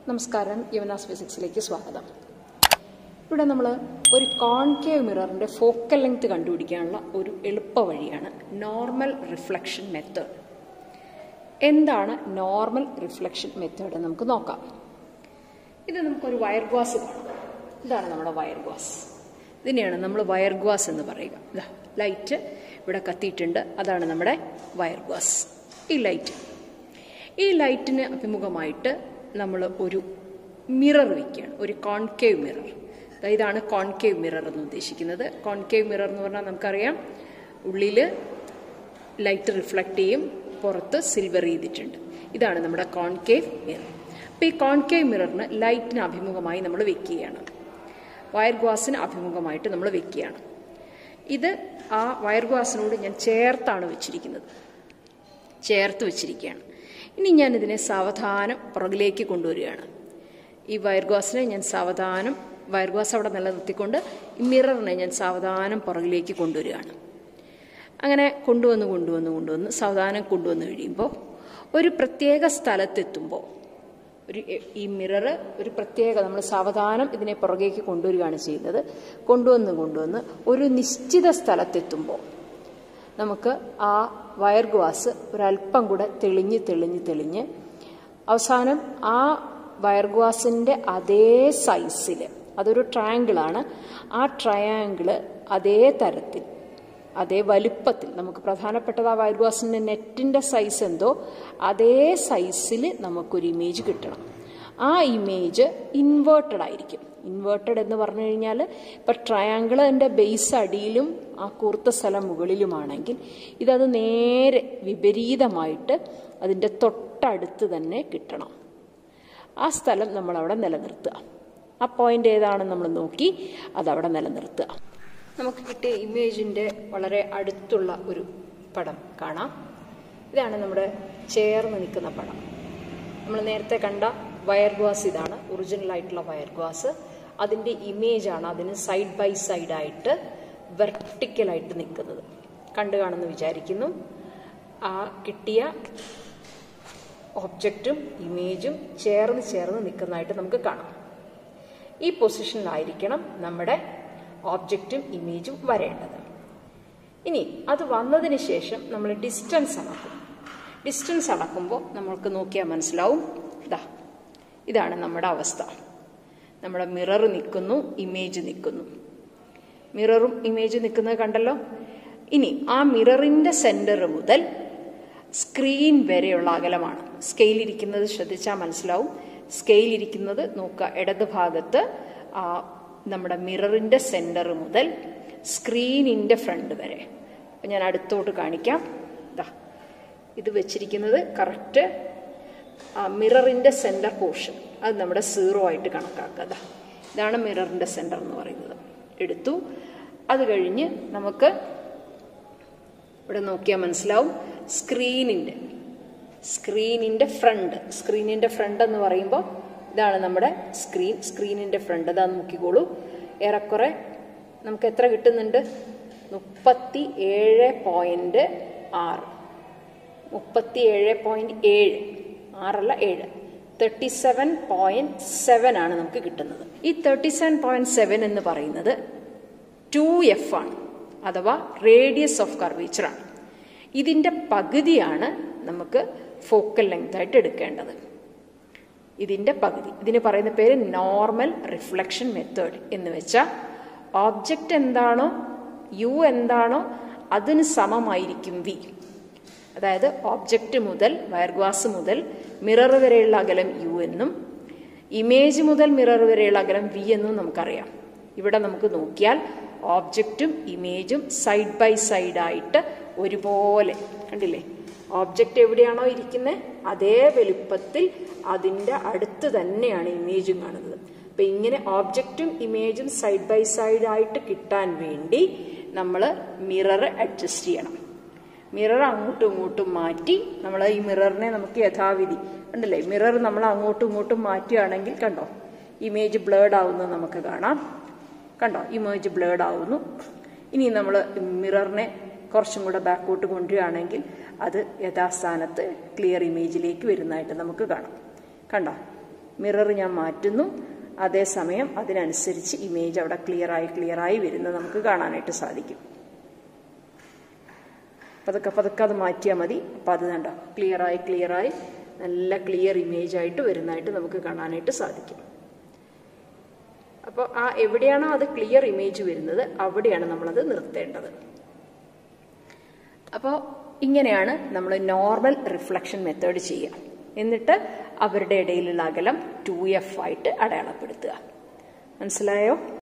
നമസ്കാരം, യമനാസ് ഫിസിക്സിലേക്ക് സ്വാഗതം. ഇവിടെ നമ്മൾ ഒരു കോൺകേവ് മിററിൻ്റെ ഫോക്കൽ ലെങ്ത് കണ്ടുപിടിക്കാനുള്ള ഒരു എളുപ്പ വഴിയാണ് നോർമൽ റിഫ്ലക്ഷൻ മെത്തേഡ്. എന്താണ് നോർമൽ റിഫ്ലക്ഷൻ മെത്തേഡ് നമുക്ക് നോക്കാം. ഇത് നമുക്കൊരു വയർ ഗ്ലാസ് കാണാം. ഇതാണ് നമ്മുടെ വയർ ഗ്ലാസ്. ഇതിനെയാണ് നമ്മൾ വയർ ഗ്ലാസ് എന്ന് പറയുക. ഇതാ ലൈറ്റ് ഇവിടെ കത്തിയിട്ടുണ്ട്, അതാണ് നമ്മുടെ വയർ ഗ്ലാസ്. ഈ ലൈറ്റിന് അഭിമുഖമായിട്ട് നമ്മൾ ഒരു മിറർ വയ്ക്കുകയാണ്, ഒരു കോൺകേവ് മിറർ. ഇതാണ് കോൺകേവ് മിറർ എന്ന് ഉദ്ദേശിക്കുന്നത്. കോൺകേവ് മിറർ എന്ന് പറഞ്ഞാൽ നമുക്കറിയാം, ഉള്ളിൽ ലൈറ്റ് റിഫ്ലക്റ്റ് ചെയ്യും, പുറത്ത് സിൽവർ ചെയ്തിട്ടുണ്ട്. ഇതാണ് നമ്മുടെ കോൺകേവ് മിറർ. അപ്പോൾ ഈ കോൺകേവ് മിററിന് ലൈറ്റിന് അഭിമുഖമായി നമ്മൾ വെക്കുകയാണ്, വയർ ഗ്ലാസിന് അഭിമുഖമായിട്ട് നമ്മൾ വെക്കുകയാണ്. ഇത് ആ വയർ ഗ്ലാസിനോട് ഞാൻ ചേർത്താണ് വെച്ചിരിക്കുന്നത്, ചേർത്ത് വെച്ചിരിക്കുകയാണ്. ഇനി ഞാനിതിനെ സാവധാനം പുറകിലേക്ക് കൊണ്ടുവരികയാണ്. ഈ വയർ ഗ്ലാസിനെ ഞാൻ സാവധാനം, വയർ ഗ്ലാസ് അവിടെ നിലനിർത്തിക്കൊണ്ട് ഈ മിററിനെ ഞാൻ സാവധാനം പുറകിലേക്ക് കൊണ്ടുവരികയാണ്. അങ്ങനെ കൊണ്ടുവന്ന് സാവധാനം കൊണ്ടുവന്ന് കഴിയുമ്പോൾ ഒരു പ്രത്യേക സ്ഥലത്തെത്തുമ്പോൾ ഈ മിറർ ഒരു പ്രത്യേക, നമ്മൾ സാവധാനം ഇതിനെ പുറകേക്ക് കൊണ്ടുവരികയാണ് ചെയ്യുന്നത്. കൊണ്ടുവന്ന് ഒരു നിശ്ചിത സ്ഥലത്തെത്തുമ്പോൾ നമുക്ക് ആ വയർ ഗ്ലാസ് ഒരല്പം കൂടെ തെളിഞ്ഞ് അവസാനം ആ വയർ ഗ്ലാസിൻ്റെ അതേ സൈസിൽ, അതൊരു ട്രയാങ്കിളാണ്, ആ ട്രയാങ്കിള് അതേ തരത്തിൽ അതേ വലുപ്പത്തിൽ, നമുക്ക് പ്രധാനപ്പെട്ടത് ആ വയർ ഗ്ലാസിൻ്റെ നെറ്റിൻ്റെ സൈസ് എന്തോ അതേ സൈസിൽ നമുക്കൊരു ഇമേജ് കിട്ടണം. ആ ഇമേജ് ഇൻവേർട്ടഡ് ആയിരിക്കും. ഇൻവേർട്ടഡ് എന്ന് പറഞ്ഞു കഴിഞ്ഞാൽ, ഇപ്പം ട്രയാങ്കിളിൻ്റെ ബേസ് അടിയിലും ആ കൂർത്ത സ്ഥലം മുകളിലുമാണെങ്കിൽ ഇതത് നേരെ വിപരീതമായിട്ട് അതിൻ്റെ തൊട്ടടുത്ത് തന്നെ കിട്ടണം. ആ സ്ഥലം നമ്മളവിടെ നിലനിർത്തുക. ആ പോയിന്റ് ഏതാണെന്ന് നമ്മൾ നോക്കി അതവിടെ നിലനിർത്തുക. നമുക്ക് കിട്ടിയ ഇമേജിൻ്റെ വളരെ അടുത്തുള്ള ഒരു പടം കാണാം. ഇതാണ് നമ്മുടെ ചേർന്ന് നിൽക്കുന്ന പടം. നമ്മൾ നേരത്തെ കണ്ട വയർ ഗ്ലാസ് ഇതാണ്, ഒറിജിനൽ ആയിട്ടുള്ള വയർ ഗ്ലാസ്. അതിൻ്റെ ഇമേജാണ് അതിന് സൈഡ് ബൈ സൈഡായിട്ട് വെർട്ടിക്കലായിട്ട് നിൽക്കുന്നത്. കണ്ടു കാണുമെന്ന് വിചാരിക്കുന്നു. ആ കിട്ടിയ ഒബ്ജക്റ്റും ഇമേജും ചേർന്ന് നിൽക്കുന്നതായിട്ട് നമുക്ക് കാണാം. ഈ പൊസിഷനിലായിരിക്കണം നമ്മുടെ ഓബ്ജക്റ്റും ഇമേജും വരേണ്ടത്. ഇനി അത് വന്നതിന് ശേഷം നമ്മൾ ഡിസ്റ്റൻസ് അളക്കും. ഡിസ്റ്റൻസ് അളക്കുമ്പോൾ നമ്മൾക്ക് നോക്കിയാൽ മനസ്സിലാവും, ഇതാണ് നമ്മുടെ അവസ്ഥ. നമ്മുടെ മിറർ നിൽക്കുന്നു, ഇമേജ് നിൽക്കുന്നു. മിററും ഇമേജ് നിൽക്കുന്നത് കണ്ടല്ലോ. ഇനി ആ മിററിൻ്റെ സെൻറ്റർ മുതൽ സ്ക്രീൻ വരെയുള്ള അകലമാണ്. സ്കെയിലിരിക്കുന്നത് ശ്രദ്ധിച്ചാൽ മനസ്സിലാവും. സ്കെയിലിരിക്കുന്നത് നോക്കുക, ഇടത് ഭാഗത്ത് നമ്മുടെ മിററിൻ്റെ സെൻറ്റർ മുതൽ സ്ക്രീനിൻ്റെ ഫ്രണ്ട് വരെ. അപ്പം ഞാൻ അടുത്തോട്ട് കാണിക്കാം. ഇത് വെച്ചിരിക്കുന്നത് കറക്റ്റ് മിററിൻ്റെ സെൻറ്റർ പോർഷൻ, അത് നമ്മുടെ 0 ആയിട്ട് കണക്കാക്കുക. ഇതാണ് മിററിൻ്റെ സെൻറ്റർ എന്ന് പറയുന്നത്. എടുത്തു. അത് കഴിഞ്ഞ് നമുക്ക് ഇവിടെ നോക്കിയാൽ മനസ്സിലാവും, സ്ക്രീനിൻ്റെ ഫ്രണ്ട് എന്ന് പറയുമ്പോൾ ഇതാണ് നമ്മുടെ സ്ക്രീനിൻ്റെ ഫ്രണ്ട്. അതാ നോക്കിക്കോളൂ. ഏറെക്കുറെ നമുക്ക് എത്ര കിട്ടുന്നുണ്ട്? 37.6, 37.7 ആണ് നമുക്ക് കിട്ടുന്നത്. ഈ 37.7 എന്ന് പറയുന്നത് 2f ആണ്, അഥവാ റേഡിയസ് ഓഫ് കർവേച്ചർ ആണ്. ഇതിൻ്റെ പകുതിയാണ് നമുക്ക് ഫോക്കൽ ലെങ്ത് ആയിട്ട് എടുക്കേണ്ടത്. ഇതിൻ്റെ പകുതി. ഇതിന് പറയുന്ന പേര് നോർമൽ റിഫ്ലക്ഷൻ മെത്തേഡ്. എന്ന് വെച്ചാൽ ഓബ്ജക്റ്റ് എന്താണോ, യു എന്താണോ, അതിന് സമമായിരിക്കും വി. അതായത് ഓബ്ജക്റ്റ് മുതൽ, വയർ ഗ്ലാസ് മുതൽ മിറർ വരെയുള്ള അകലം യു എന്നും ഇമേജ് മുതൽ മിറർ വരെയുള്ള അകലം വി എന്നും നമുക്കറിയാം. ഇവിടെ നമുക്ക് നോക്കിയാൽ ഓബ്ജക്റ്റും ഇമേജും സൈഡ് ബൈ സൈഡായിട്ട് ഒരുപോലെ, കണ്ടില്ലേ? ഓബ്ജക്റ്റ് എവിടെയാണോ ഇരിക്കുന്നത് അതേ വലുപ്പത്തിൽ അതിൻ്റെ അടുത്ത് തന്നെയാണ് ഇമേജും കാണുന്നത്. അപ്പം ഇങ്ങനെ ഓബ്ജക്റ്റും ഇമേജും സൈഡ് ബൈ സൈഡായിട്ട് കിട്ടാൻ വേണ്ടി നമ്മൾ മിറർ അഡ്ജസ്റ്റ് ചെയ്യണം. മിറർ അങ്ങോട്ടും ഇങ്ങോട്ടും മാറ്റി നമ്മൾ ഈ മിററിനെ നമുക്ക് യഥാവിധി, കണ്ടില്ലേ? മിറർ നമ്മൾ അങ്ങോട്ടും ഇങ്ങോട്ടും മാറ്റുകയാണെങ്കിൽ കണ്ടോ, ഇമേജ് ബ്ലേഡ് ആവുന്നത് നമുക്ക് കാണാം. കണ്ടോ, ഇമേജ് ബ്ലേഡ് ആവുന്നു. ഇനി നമ്മൾ മിററിനെ കുറച്ചും കൂടെ ബാക്കോട്ട് കൊണ്ടുവരികയാണെങ്കിൽ അത് യഥാസ്ഥാനത്ത് ക്ലിയർ ഇമേജിലേക്ക് വരുന്നതായിട്ട് നമുക്ക് കാണാം. കണ്ടോ, മിറർ ഞാൻ മാറ്റുന്നു, അതേസമയം അതിനനുസരിച്ച് ഇമേജ് അവിടെ ക്ലിയറായി വരുന്നത് നമുക്ക് കാണാനായിട്ട് സാധിക്കും. പതുക്കെ അത് മാറ്റിയാൽ മതി. അപ്പം അത് കണ്ടോ ക്ലിയറായി നല്ല ക്ലിയർ ഇമേജ് ആയിട്ട് വരുന്നതായിട്ട് നമുക്ക് കാണാനായിട്ട് സാധിക്കും. അപ്പോൾ എവിടെയാണോ അത് ക്ലിയർ ഇമേജ് വരുന്നത് അവിടെയാണ് നമ്മളത് നിർത്തേണ്ടത്. അപ്പോൾ ഇങ്ങനെയാണ് നമ്മൾ നോർമൽ റിഫ്ലക്ഷൻ മെത്തേഡ് ചെയ്യുക. എന്നിട്ട് അവരുടെ ഇടയിലുള്ള അകലം 2f ആയിട്ട് അടയാളപ്പെടുത്തുക. മനസ്സിലായോ?